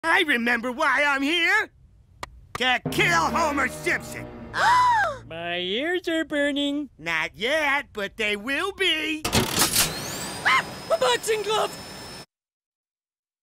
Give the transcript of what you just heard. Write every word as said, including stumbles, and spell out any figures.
I remember why I'm here. To kill Homer Simpson. My ears are burning. Not yet, but they will be. Ah, a boxing glove!